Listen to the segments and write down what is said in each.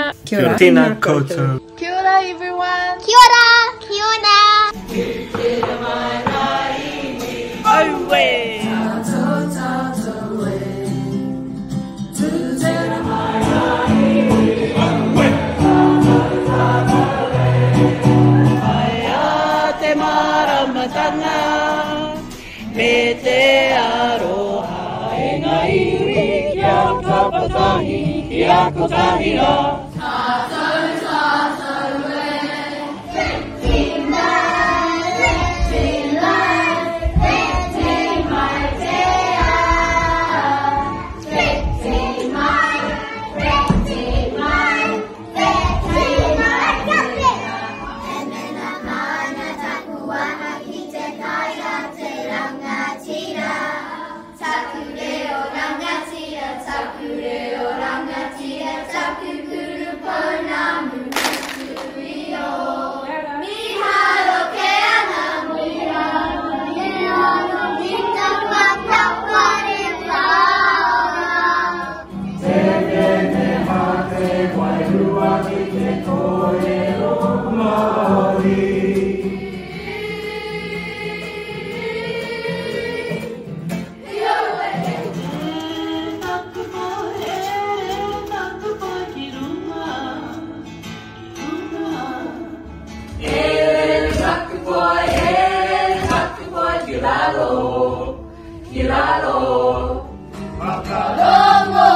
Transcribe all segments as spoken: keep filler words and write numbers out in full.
Kia ora. Tēnā koutou. Kia ora everyone. Kia ora. Kia ora. Owe. Te maramatanga me te aroha e ngā iwi kia kapatahi kia kotahira. Tātou, tātou e Wiki mai, Wiki lai, Wiki mai te a Wiki mai, Wiki mai, Wiki mai te a. Taku reo rangatira, taku reo rangatira, taku kuru pona mukurio. Miharo ke ana, miharo, miharo, mita matapa re paora. Te me hate wai rua ki te kōrero Māori. Kilalo, kilalo, makalongo.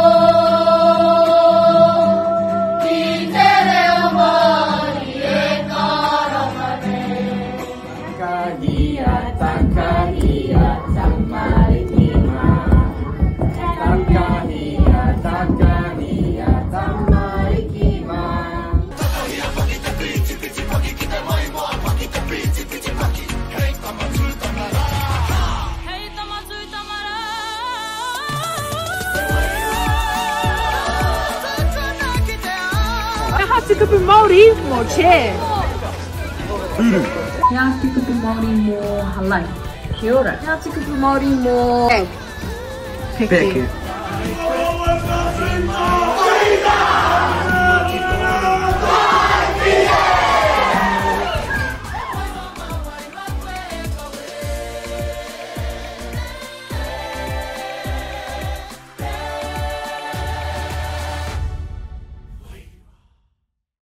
Ki te reo Māori e karamane. Takahia, takahia, tamarikima. Takahia, takahia, tamarikima. Takahia, paki te piti, piti, paki ki te mai moa, paki te piti, piti, paki. Hei tamatu tamara. Hei tamatu tamara. Hea te kupu Māori mō chair. Huru. Hea te kupu Māori mō halai. Kia ora. Hea te kupu Māori mō peke. Peke.